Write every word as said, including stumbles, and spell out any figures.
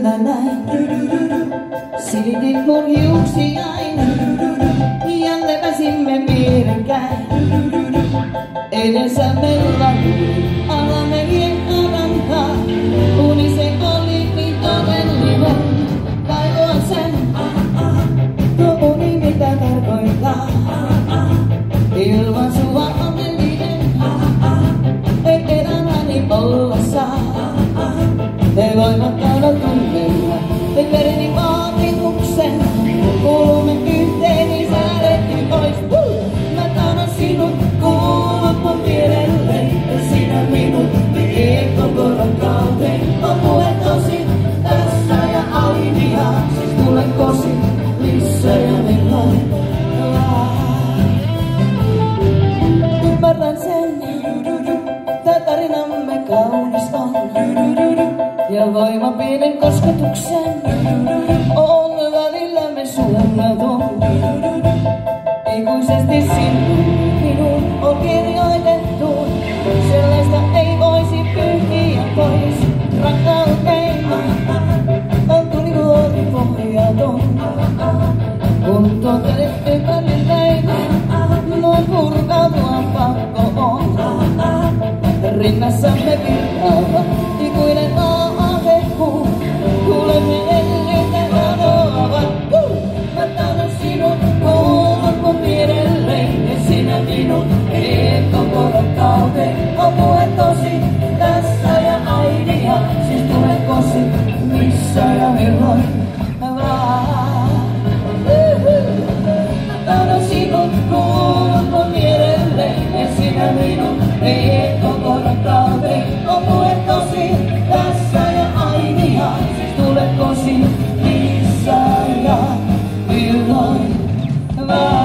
kyllä näin. Silitit mun hiuksiain ja lepäsimme vierekkäin. Edessä meillä oli alamäkien rantaa. Uni se oli niin todellinen. Kaivoa sen, tuo uni mitä tarkoittaa. Ilman sua onnellinen, ei elämäni olla saa. He voivat aina tunnella, te vereni vaatimuksen. Kuulumme yhteen, niin säädetty pois. Mä tahdon sinut, kuulut mun vierelle. Ja sinä minut, vie koko rakkauteen. On puhe tosi, tässä ja ainia. Siis tule kosi, missä ja milloin. Ymmärrän sen, tää tarinamme kaunis on. Ja voima pienen kosketuksen on välillämme suunnaton. Ikuisesti sinun minun on kirjoitettu. Sellaista ei voisi pyyhkiä pois. Rakkauteina on tulivuori pohjaton. Kun toteet välilleinen, mun purkautua pakko on. Rinnassamme virtaava ikuinen aavekuu. Kuulemme ennen anoavat. Mä tahdon sinut, kuulut mun vierelleen. Ja sinä minut, viet koko rakkauteen. On puhe tosi, tässä ja ainia. Siis tule kosi, missä ja milloin vaan. Mä tahdon sinut, kuulut mun vierelleen. Ja sinä minut, viet koko rakkauteen. On puhe tosi, tässä ja ainia. Siis tule kosi, missä ja milloin vaan.